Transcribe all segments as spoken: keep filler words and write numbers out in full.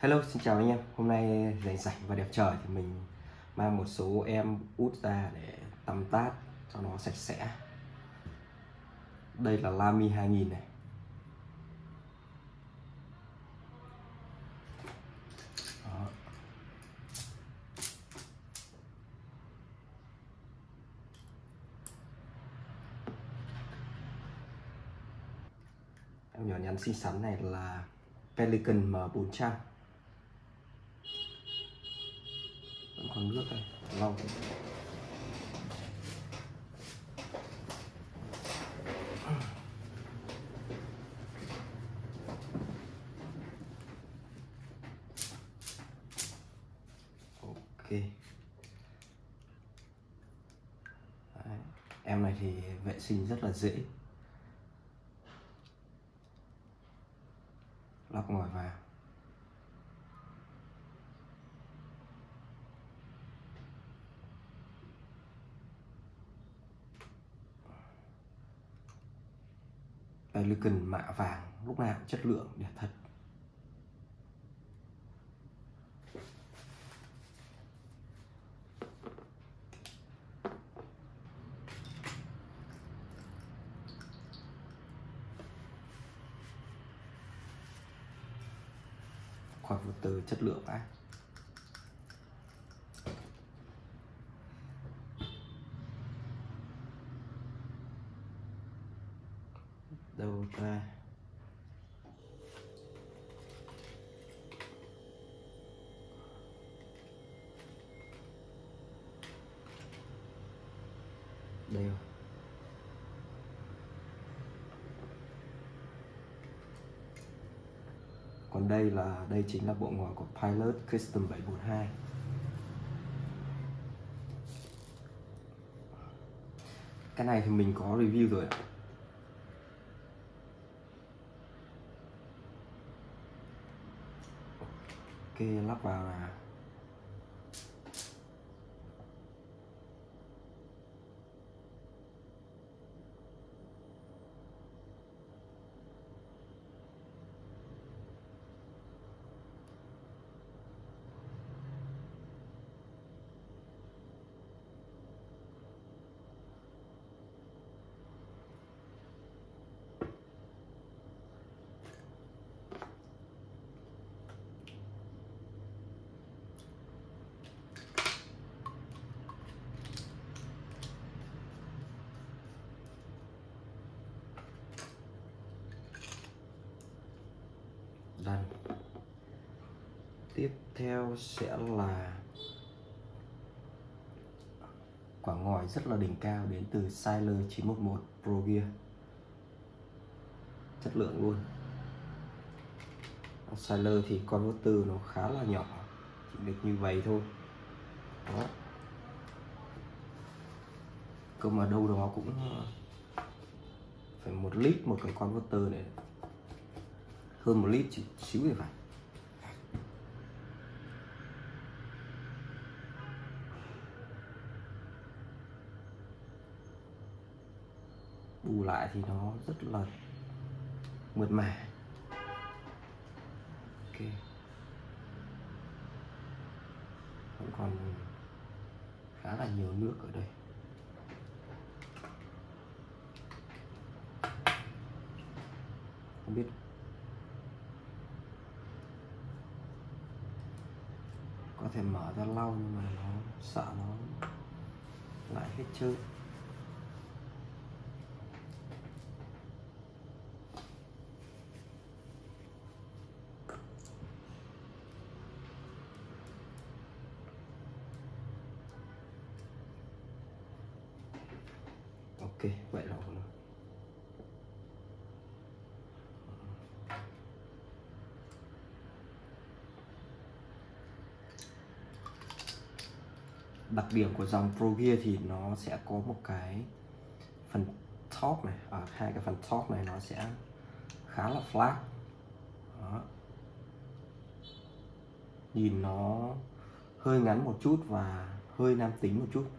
Hello, xin chào anh em. Hôm nay rảnh rảnh và đẹp trời thì mình mang một số em út ra để tăm tát cho nó sạch sẽ. Đây là Lamy hai nghìn này. Đó. Em nhỏ nhắn xinh xắn này là Pelican M bốn trăm. Vẫn còn nước đây, lau. Ok. Đấy. Em này thì vệ sinh rất là dễ. Lọc ngòi vào. Pelican mạ vàng lúc nào cũng chất lượng đẹp thật. Khoan vô từ chất lượng vãi. Đâu ra đây rồi. Còn đây là đây chính là bộ ngòi của Pilot Custom bảy bốn hai. Cái này thì mình có review rồi ạ. Ok, lắp vào là done. Tiếp theo sẽ là quả ngòi rất là đỉnh cao đến từ Siler chín một một Pro Gear. Chất lượng luôn. Siler thì converter nó khá là nhỏ, chỉ được như vậy thôi. Đó. Cơ mà đâu đó cũng phải một lít một cái converter này, hơn một lít chỉ xíu thì phải. Bù lại thì nó rất là mượt mà. Ok, vẫn còn khá là nhiều nước ở đây. Không biết có thể mở ra lau nhưng mà nó sợ nó lại hết trơn. Ok, vậy là ổn rồi. Đặc điểm của dòng Pro Gear thì nó sẽ có một cái phần top này, ở hai cái phần top này nó sẽ khá là flat. Đó. Nhìn nó hơi ngắn một chút và hơi nam tính một chút.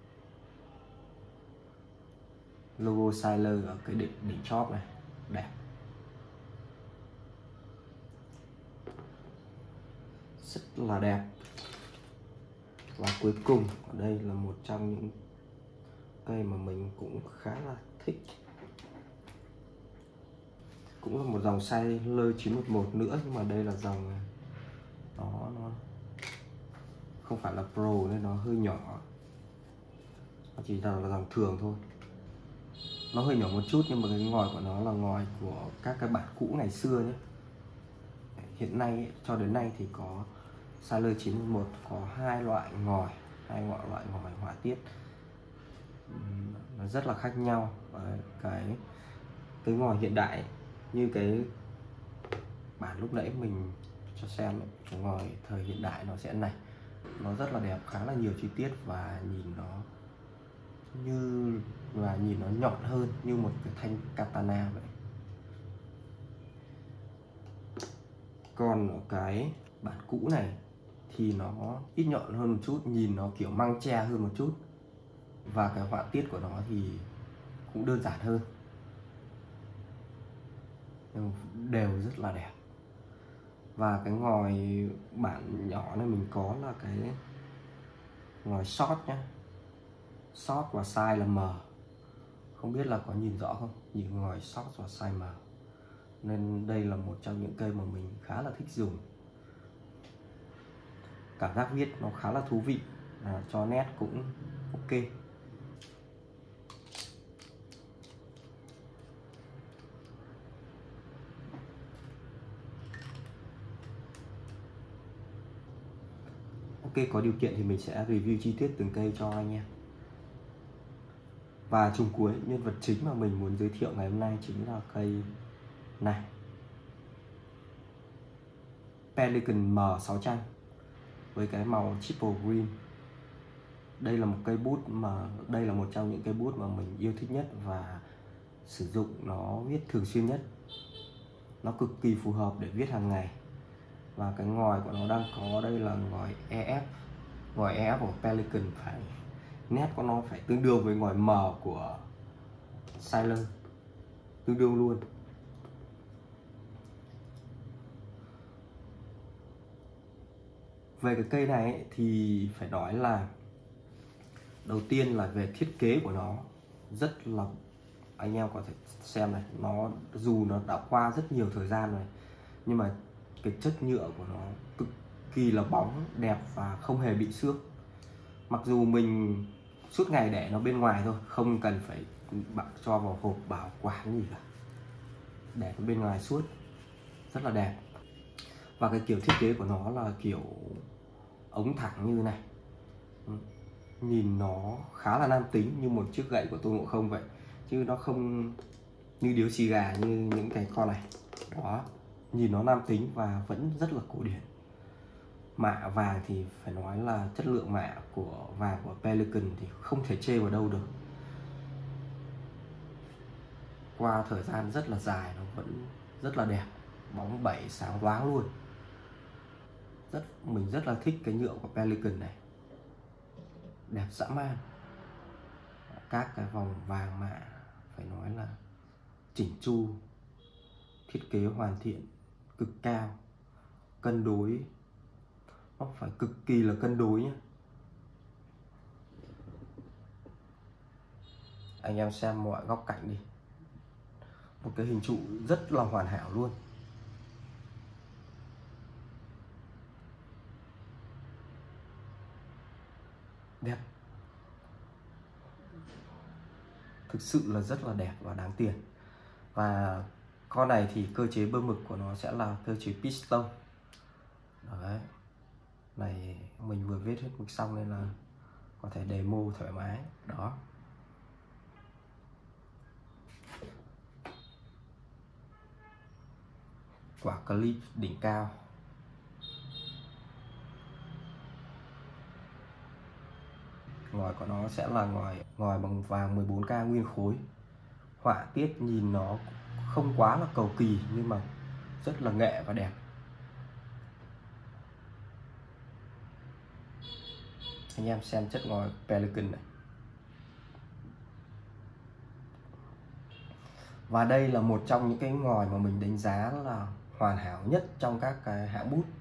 Logo Siler ở cái đỉnh đỉnh chóp này đẹp. rất là đẹp. Và cuối cùng ở đây là một trong những cây mà mình cũng khá là thích, cũng là một dòng Sailor chín một một nữa, nhưng mà đây là dòng nó nó không phải là Pro nên nó hơi nhỏ, nó chỉ là, là dòng thường thôi. Nó hơi nhỏ một chút nhưng mà cái ngòi của nó là ngòi của các cái bản cũ ngày xưa nhé. Hiện nay ấy, cho đến nay thì có Sailor chín một một có hai loại ngòi, hai loại loại ngòi họa tiết nó rất là khác nhau. Và cái cái ngòi hiện đại ấy, như cái bản lúc nãy mình cho xem ấy, cái ngòi thời hiện đại nó sẽ này, nó rất là đẹp, khá là nhiều chi tiết và nhìn nó như và nhìn nó nhọn hơn như một cái thanh katana vậy. Còn ở cái bản cũ này thì nó ít nhọn hơn một chút, nhìn nó kiểu măng tre hơn một chút, và cái họa tiết của nó thì cũng đơn giản hơn, đều rất là đẹp. Và cái ngòi bản nhỏ này mình có là cái ngòi short nhé, short và size là M, không biết là có nhìn rõ không, nhìn ngòi short và size M, nên đây là một trong những cây mà mình khá là thích dùng. Cảm giác viết nó khá là thú vị, à, cho nét cũng ok. Ok, có điều kiện thì mình sẽ review chi tiết từng cây cho anh em. Và chung cuối, nhân vật chính mà mình muốn giới thiệu ngày hôm nay chính là cây này, Pelican M sáu trăm với cái màu triple green. Đây là một cây bút mà đây là một trong những cây bút mà mình yêu thích nhất và sử dụng nó viết thường xuyên nhất. Nó cực kỳ phù hợp để viết hàng ngày. Và cái ngòi của nó đang có đây là ngòi E F. Ngòi E F của Pelican phải nét của nó phải tương đương với ngòi M của Sailor, tương đương luôn. Về cái cây này ấy, thì phải nói là đầu tiên là về thiết kế của nó rất là, anh em có thể xem này, nó dù nó đã qua rất nhiều thời gian rồi nhưng mà cái chất nhựa của nó cực kỳ là bóng, đẹp và không hề bị xước. Mặc dù mình suốt ngày để nó bên ngoài thôi, không cần phải cho vào hộp bảo quản gì cả, để nó bên ngoài suốt, rất là đẹp. Và cái kiểu thiết kế của nó là kiểu ống thẳng như này, nhìn nó khá là nam tính, như một chiếc gậy của Tôn Ngộ Không vậy, chứ nó không như điếu xì gà như những cái con này. Đó, nhìn nó nam tính và vẫn rất là cổ điển. Mạ vàng thì phải nói là chất lượng mạ của vàng của Pelican thì không thể chê vào đâu được. Qua thời gian rất là dài nó vẫn rất là đẹp, bóng bẩy sáng loáng luôn. Rất mình rất là thích cái nhựa của Pelican này, đẹp dã man. Các cái vòng vàng mạ phải nói là chỉnh chu, thiết kế hoàn thiện, cực cao, cân đối, nó phải cực kỳ là cân đối nhé. Anh em xem mọi góc cạnh đi, một cái hình trụ rất là hoàn hảo luôn. Đẹp, thực sự là rất là đẹp và đáng tiền. Và con này thì cơ chế bơm mực của nó sẽ là cơ chế piston. Đấy, này mình vừa viết hết mực xong nên là có thể demo thoải mái. Đó, quả clip đỉnh cao. Ngòi của nó sẽ là ngòi ngòi bằng vàng mười bốn K nguyên khối. Họa tiết nhìn nó không quá là cầu kỳ nhưng mà rất là nghệ và đẹp. Anh em xem chất ngòi Pelican này. Và đây là một trong những cái ngòi mà mình đánh giá là hoàn hảo nhất trong các cái hãng bút.